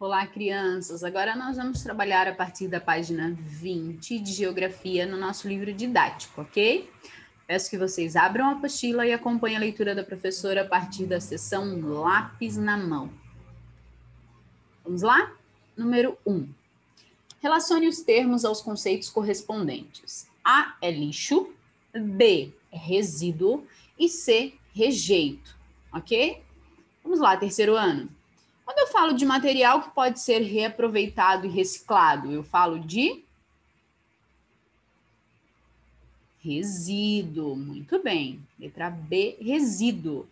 Olá, crianças! Agora nós vamos trabalhar a partir da página 20 de Geografia no nosso livro didático, ok? Peço que vocês abram a apostila e acompanhem a leitura da professora a partir da seção Lápis na Mão. Vamos lá? Número 1. Relacione os termos aos conceitos correspondentes. A é lixo, B é resíduo e C, rejeito, ok? Vamos lá, terceiro ano. Quando eu falo de material que pode ser reaproveitado e reciclado, eu falo de resíduo. Muito bem. Letra B, resíduo.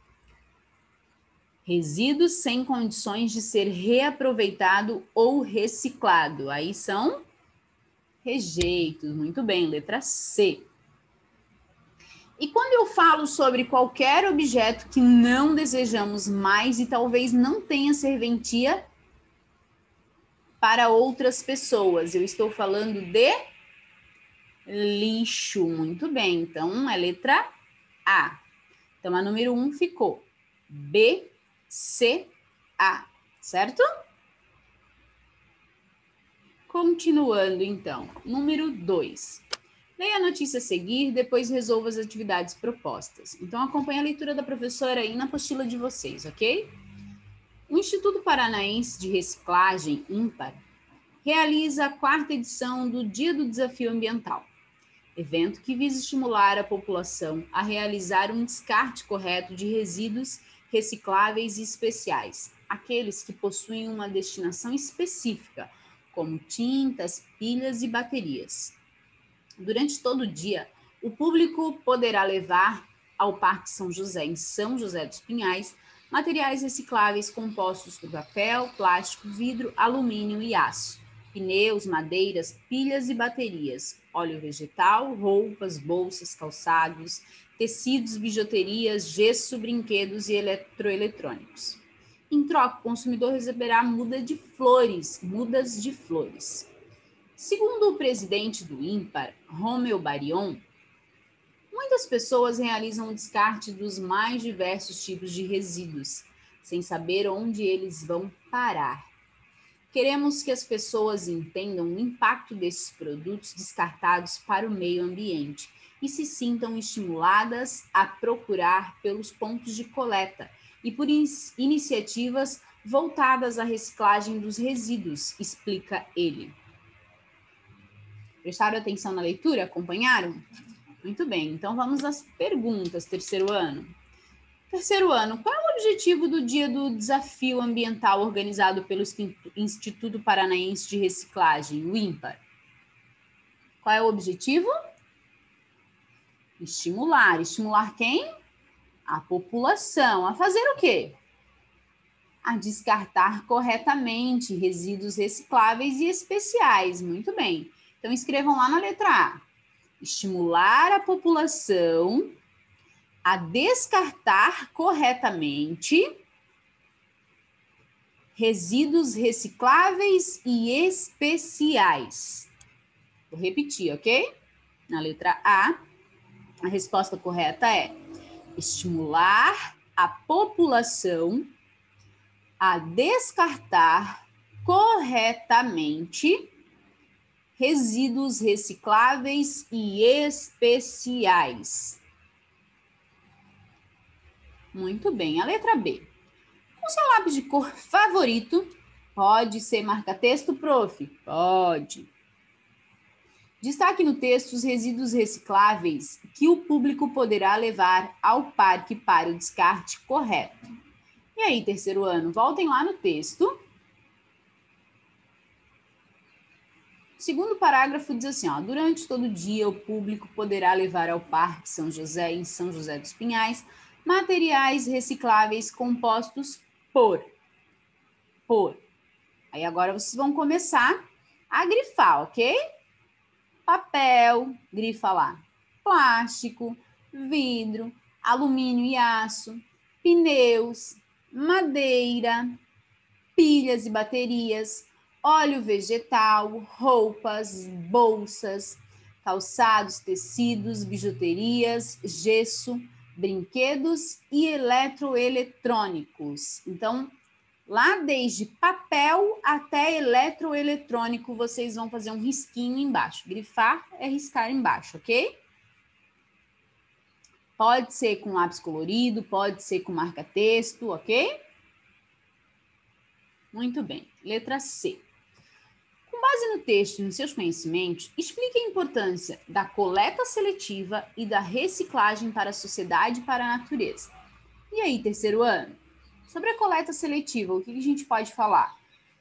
Resíduo sem condições de ser reaproveitado ou reciclado. Aí são rejeitos. Muito bem. Letra C. E quando eu falo sobre qualquer objeto que não desejamos mais e talvez não tenha serventia para outras pessoas, eu estou falando de lixo. Muito bem. Então, é letra A. Então, a número 1 ficou B, C, A. Certo? Continuando, então. Número 2. Leia a notícia a seguir, depois resolva as atividades propostas. Então, acompanhe a leitura da professora aí na apostila de vocês, ok? O Instituto Paranaense de Reciclagem, INPAR, realiza a 4ª edição do Dia do Desafio Ambiental, evento que visa estimular a população a realizar um descarte correto de resíduos recicláveis e especiais, aqueles que possuem uma destinação específica, como tintas, pilhas e baterias. Durante todo o dia, o público poderá levar ao Parque São José, em São José dos Pinhais, materiais recicláveis compostos por papel, plástico, vidro, alumínio e aço, pneus, madeiras, pilhas e baterias, óleo vegetal, roupas, bolsas, calçados, tecidos, bijuterias, gesso, brinquedos e eletroeletrônicos. Em troca, o consumidor receberá mudas de flores. Segundo o presidente do INPAR, Romeu Barion, muitas pessoas realizam o descarte dos mais diversos tipos de resíduos, sem saber onde eles vão parar. Queremos que as pessoas entendam o impacto desses produtos descartados para o meio ambiente e se sintam estimuladas a procurar pelos pontos de coleta e por iniciativas voltadas à reciclagem dos resíduos, explica ele. Prestaram atenção na leitura? Acompanharam? Muito bem, então vamos às perguntas, terceiro ano. Terceiro ano, qual é o objetivo do Dia do Desafio Ambiental organizado pelo Instituto Paranaense de Reciclagem, o INPAR? Qual é o objetivo? Estimular. Estimular quem? A população. A fazer o quê? A descartar corretamente resíduos recicláveis e especiais. Muito bem. Então, escrevam lá na letra A. Estimular a população a descartar corretamente resíduos recicláveis e especiais. Vou repetir, ok? Na letra A, a resposta correta é estimular a população a descartar corretamente resíduos recicláveis e especiais. Muito bem. A letra B. O seu lápis de cor favorito pode ser marca-texto, prof? Pode. Destaque no texto os resíduos recicláveis que o público poderá levar ao parque para o descarte correto. E aí, terceiro ano, voltem lá no texto. O segundo parágrafo diz assim, ó, durante todo o dia o público poderá levar ao Parque São José, em São José dos Pinhais, materiais recicláveis compostos por. Aí agora vocês vão começar a grifar, ok? Papel, grifa lá. Plástico, vidro, alumínio e aço, pneus, madeira, pilhas e baterias, óleo vegetal, roupas, bolsas, calçados, tecidos, bijuterias, gesso, brinquedos e eletroeletrônicos. Então, Lá desde papel até eletroeletrônico, vocês vão fazer um risquinho embaixo. Grifar é riscar embaixo, ok? Pode ser com lápis colorido, pode ser com marca-texto, ok? Muito bem. Letra C. Com base no texto e nos seus conhecimentos, explique a importância da coleta seletiva e da reciclagem para a sociedade e para a natureza. E aí, terceiro ano? Sobre a coleta seletiva, o que a gente pode falar?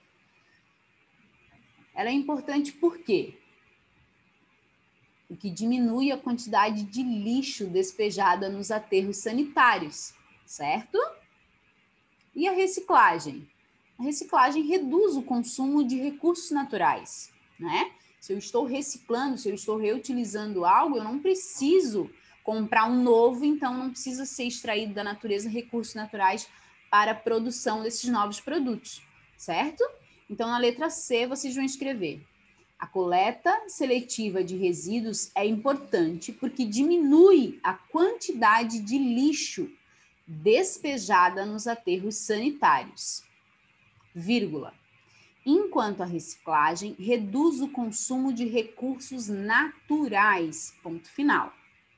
Ela é importante por quê? Porque diminui a quantidade de lixo despejada nos aterros sanitários, certo? E a reciclagem? A reciclagem reduz o consumo de recursos naturais, né? Se eu estou reciclando, se eu estou reutilizando algo, eu não preciso comprar um novo, então não precisa ser extraído da natureza recursos naturais para a produção desses novos produtos, certo? Então, na letra C, vocês vão escrever: a coleta seletiva de resíduos é importante porque diminui a quantidade de lixo despejada nos aterros sanitários, vírgula. Enquanto a reciclagem reduz o consumo de recursos naturais, ponto final.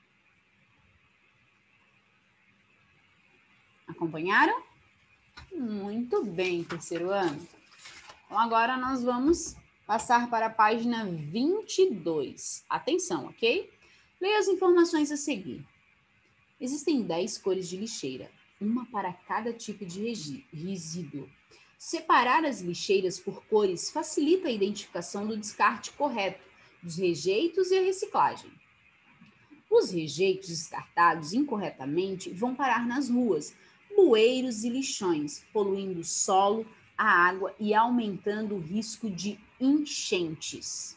Acompanharam? Muito bem, terceiro ano. Então, agora nós vamos passar para a página 22. Atenção, ok? Leia as informações a seguir. Existem 10 cores de lixeira, uma para cada tipo de resíduo. Separar as lixeiras por cores facilita a identificação do descarte correto, dos rejeitos e a reciclagem. Os rejeitos descartados incorretamente vão parar nas ruas, bueiros e lixões, poluindo o solo, a água e aumentando o risco de enchentes.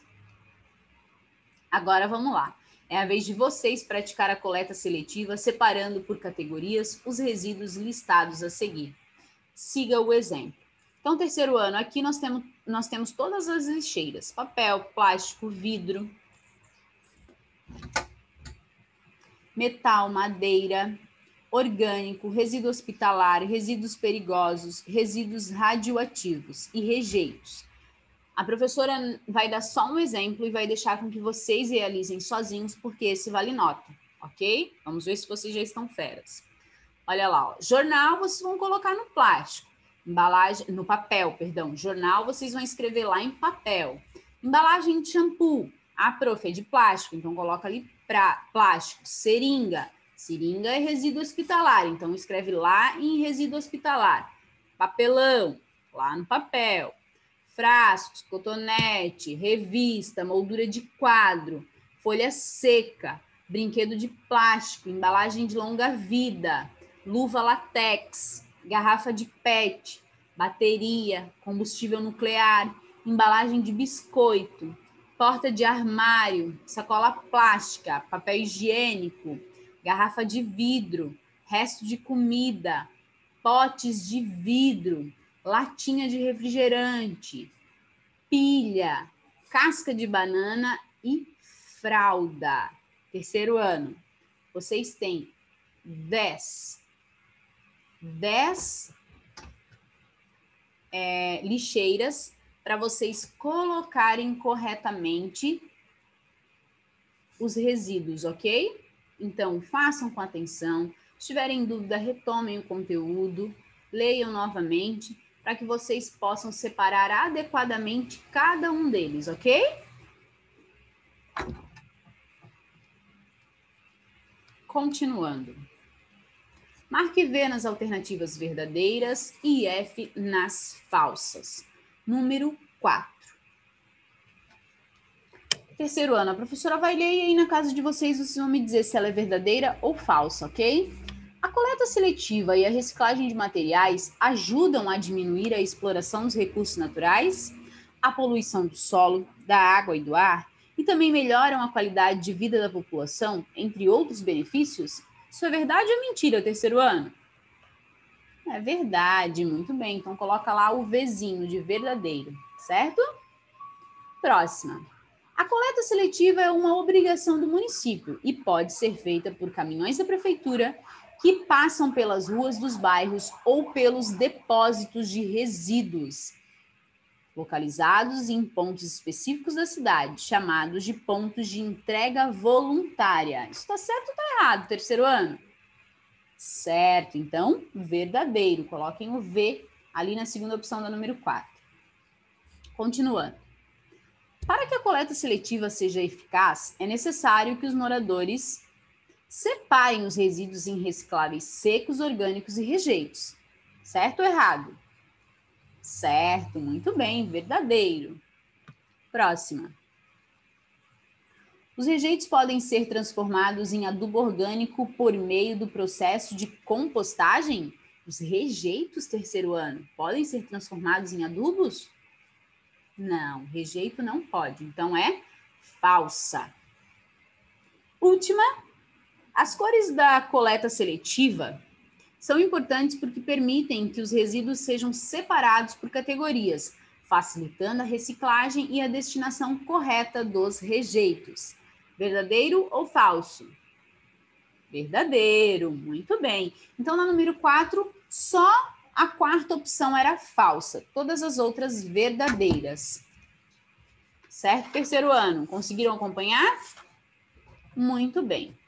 Agora vamos lá. É a vez de vocês praticar a coleta seletiva, separando por categorias os resíduos listados a seguir. Siga o exemplo. Então, terceiro ano, aqui nós temos todas as lixeiras: papel, plástico, vidro, metal, madeira, orgânico, resíduo hospitalar, resíduos perigosos, resíduos radioativos e rejeitos. A professora vai dar só um exemplo e vai deixar com que vocês realizem sozinhos, porque esse vale nota, ok? Vamos ver se vocês já estão feras. Olha lá, ó. Jornal vocês vão colocar no plástico. Embalagem, no papel, perdão. Jornal vocês vão escrever lá em papel. Embalagem de shampoo. A prof é de plástico, então coloca ali plástico. Seringa. Seringa é resíduo hospitalar, então escreve lá em resíduo hospitalar. Papelão, lá no papel. Frascos, cotonete, revista, moldura de quadro, folha seca, brinquedo de plástico, embalagem de longa vida, luva látex, garrafa de PET, bateria, combustível nuclear, embalagem de biscoito, porta de armário, sacola plástica, papel higiênico, garrafa de vidro, resto de comida, potes de vidro, latinha de refrigerante, pilha, casca de banana e fralda. Terceiro ano, vocês têm 10 lixeiras para vocês colocarem corretamente os resíduos, ok? Então, façam com atenção. Se tiverem dúvida, retomem o conteúdo, leiam novamente, para que vocês possam separar adequadamente cada um deles, ok? Continuando. Marque V nas alternativas verdadeiras e F nas falsas. Número 4. Terceiro ano, a professora vai ler e aí na casa de vocês vão me dizer se ela é verdadeira ou falsa, ok? A coleta seletiva e a reciclagem de materiais ajudam a diminuir a exploração dos recursos naturais, a poluição do solo, da água e do ar, e também melhoram a qualidade de vida da população, entre outros benefícios? Isso é verdade ou mentira, terceiro ano? É verdade, muito bem. Então coloca lá o Vzinho de verdadeiro, certo? Próxima. A coleta seletiva é uma obrigação do município e pode ser feita por caminhões da prefeitura, que passam pelas ruas dos bairros ou pelos depósitos de resíduos, localizados em pontos específicos da cidade, chamados de pontos de entrega voluntária. Isso está certo ou está errado, terceiro ano? Certo, então, verdadeiro. Coloquem o V ali na segunda opção da número 4. Continuando. Para que a coleta seletiva seja eficaz, é necessário que os moradores separem os resíduos em recicláveis secos, orgânicos e rejeitos. Certo ou errado? Certo, muito bem, verdadeiro. Próxima. Os rejeitos podem ser transformados em adubo orgânico por meio do processo de compostagem? Os rejeitos, terceiro ano, podem ser transformados em adubos? Não, rejeito não pode, então é falsa. Última, as cores da coleta seletiva são importantes porque permitem que os resíduos sejam separados por categorias, facilitando a reciclagem e a destinação correta dos rejeitos. Verdadeiro ou falso? Verdadeiro, muito bem. Então, na número 4, só a quarta opção era falsa, todas as outras verdadeiras. Certo? Terceiro ano, conseguiram acompanhar? Muito bem.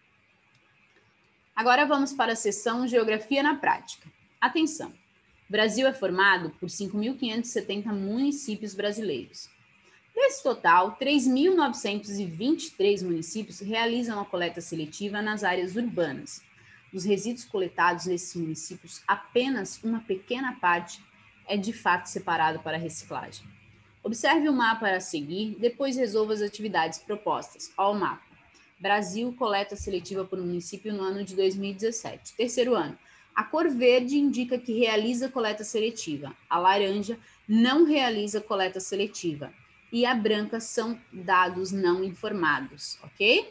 Agora vamos para a seção Geografia na Prática. Atenção! O Brasil é formado por 5.570 municípios brasileiros. Desse total, 3.923 municípios realizam a coleta seletiva nas áreas urbanas. Dos resíduos coletados nesses municípios, apenas uma pequena parte é de fato separado para reciclagem. Observe o mapa a seguir, depois resolva as atividades propostas. Olha o mapa. Brasil, coleta seletiva por município no ano de 2017. Terceiro ano. A cor verde indica que realiza coleta seletiva. A laranja não realiza coleta seletiva. E a branca são dados não informados, ok?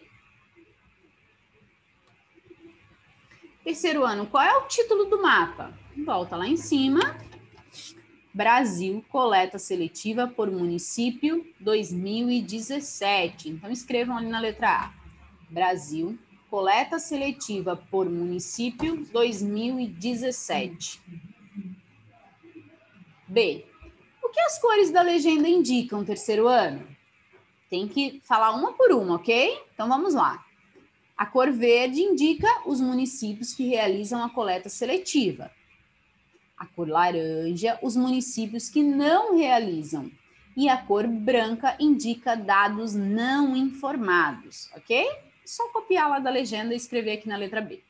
Terceiro ano, qual é o título do mapa? Volta lá em cima. Brasil, coleta seletiva por município 2017. Então, escrevam ali na letra A. Brasil, coleta seletiva por município 2017. B. O que as cores da legenda indicam, terceiro ano? Tem que falar uma por uma, ok? Então, vamos lá. A cor verde indica os municípios que realizam a coleta seletiva. A cor laranja, os municípios que não realizam. E a cor branca indica dados não informados, ok? Só copiar lá da legenda e escrever aqui na letra B.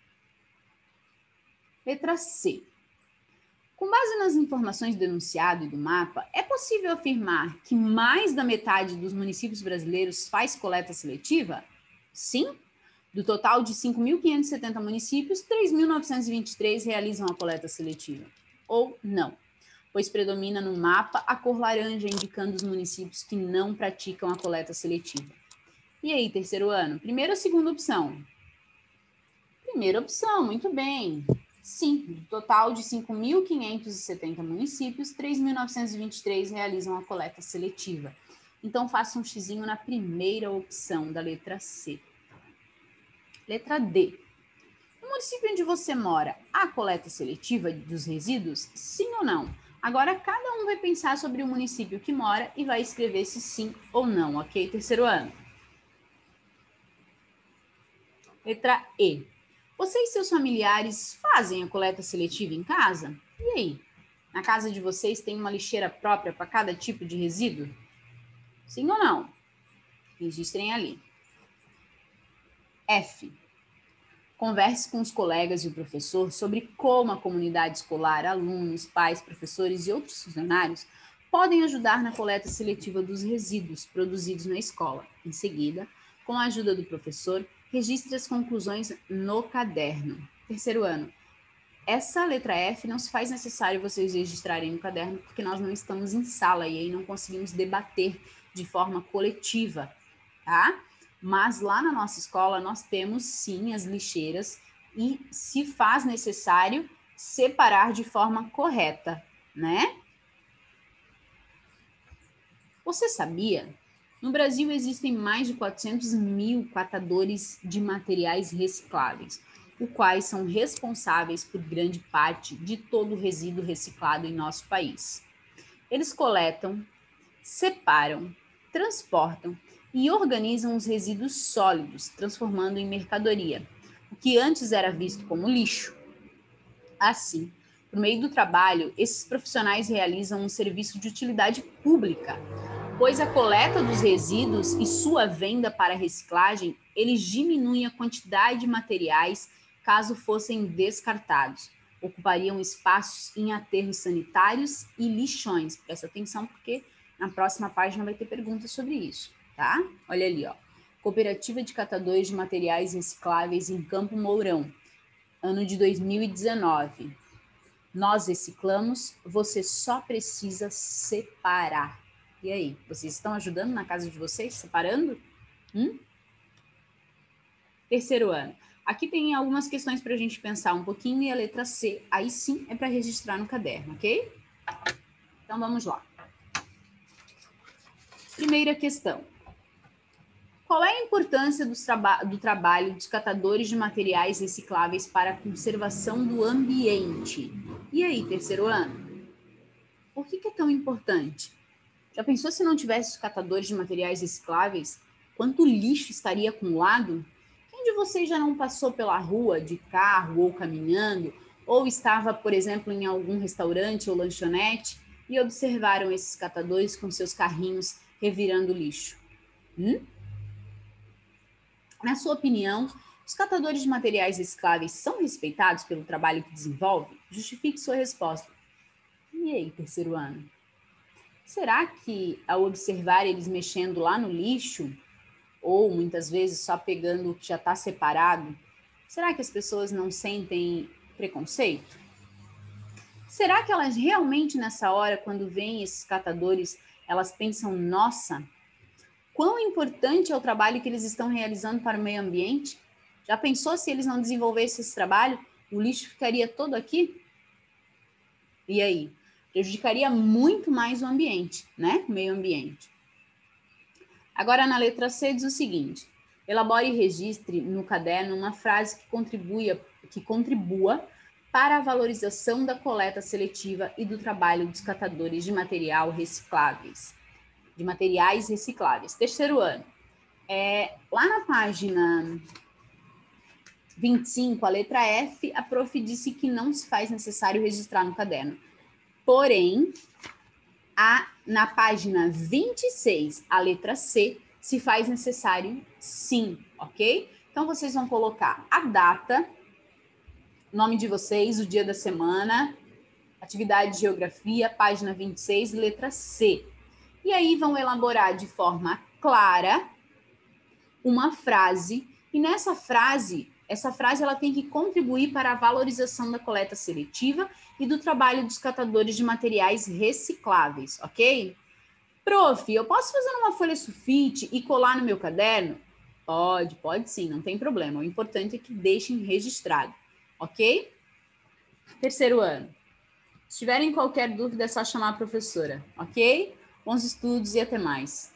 Letra C. Com base nas informações do enunciado e do mapa, é possível afirmar que mais da metade dos municípios brasileiros faz coleta seletiva? Sim. Do total de 5.570 municípios, 3.923 realizam a coleta seletiva. Ou não, pois predomina no mapa a cor laranja, indicando os municípios que não praticam a coleta seletiva. E aí, terceiro ano, primeira ou segunda opção? Primeira opção, muito bem. Sim, do total de 5.570 municípios, 3.923 realizam a coleta seletiva. Então, faça um xizinho na primeira opção da letra C. Letra D. No município onde você mora, há coleta seletiva dos resíduos? Sim ou não? Agora, cada um vai pensar sobre o município que mora e vai escrever se sim ou não, ok? Terceiro ano. Letra E. Você e seus familiares fazem a coleta seletiva em casa? E aí? Na casa de vocês tem uma lixeira própria para cada tipo de resíduo? Sim ou não? Registrem ali. F. Converse com os colegas e o professor sobre como a comunidade escolar, alunos, pais, professores e outros funcionários podem ajudar na coleta seletiva dos resíduos produzidos na escola. Em seguida, com a ajuda do professor, registre as conclusões no caderno. Terceiro ano. Essa letra F não se faz necessário vocês registrarem no caderno, porque nós não estamos em sala e aí não conseguimos debater de forma coletiva, tá? Mas lá na nossa escola nós temos sim as lixeiras e se faz necessário separar de forma correta, né? Você sabia? No Brasil existem mais de 400 mil catadores de materiais recicláveis. os quais são responsáveis por grande parte de todo o resíduo reciclado em nosso país. Eles coletam, separam, transportam e organizam os resíduos sólidos, transformando em mercadoria, o que antes era visto como lixo. Assim, por meio do trabalho, esses profissionais realizam um serviço de utilidade pública, pois a coleta dos resíduos e sua venda para reciclagem, eles diminuem a quantidade de materiais caso fossem descartados. Ocupariam espaços em aterros sanitários e lixões. Presta atenção porque na próxima página vai ter perguntas sobre isso, tá? Olha ali, ó. Cooperativa de Catadores de Materiais Recicláveis em Campo Mourão, ano de 2019. Nós reciclamos, você só precisa separar. E aí, vocês estão ajudando na casa de vocês, separando? Terceiro ano. Aqui tem algumas questões para a gente pensar um pouquinho e a letra C, aí sim, é para registrar no caderno, ok? Então, vamos lá. Primeira questão. Qual é a importância do trabalho dos catadores de materiais recicláveis para a conservação do ambiente? E aí, terceiro ano? Por que é tão importante? Já pensou se não tivesse os catadores de materiais recicláveis? Quanto lixo estaria acumulado? Quem de vocês já não passou pela rua de carro ou caminhando, ou estava, por exemplo, em algum restaurante ou lanchonete e observaram esses catadores com seus carrinhos revirando lixo? Na sua opinião, os catadores de materiais recicláveis são respeitados pelo trabalho que desenvolvem? Justifique sua resposta. E aí, terceiro ano? Será que, ao observar eles mexendo lá no lixo, ou muitas vezes só pegando o que já está separado, será que as pessoas não sentem preconceito? Será que elas realmente nessa hora, quando veem esses catadores, elas pensam, nossa, quão importante é o trabalho que eles estão realizando para o meio ambiente? Já pensou se eles não desenvolvessem esse trabalho, o lixo ficaria todo aqui? E aí? Prejudicaria muito mais o ambiente, né? O meio ambiente. Agora, na letra C, diz o seguinte: elabore e registre no caderno uma frase que contribua para a valorização da coleta seletiva e do trabalho dos catadores de materiais recicláveis. Terceiro ano. Lá na página 25, a letra F, a prof disse que não se faz necessário registrar no caderno. Porém, na página 26, a letra C, se faz necessário sim, ok? Então, vocês vão colocar a data, nome de vocês, o dia da semana, atividade de geografia, página 26, letra C. E aí vão elaborar de forma clara uma frase, e nessa frase, essa frase ela tem que contribuir para a valorização da coleta seletiva e do trabalho dos catadores de materiais recicláveis, ok? Prof, eu posso fazer uma folha sulfite e colar no meu caderno? Pode sim, não tem problema. O importante é que deixem registrado, ok? Terceiro ano. Se tiverem qualquer dúvida, é só chamar a professora, ok? Bons estudos e até mais.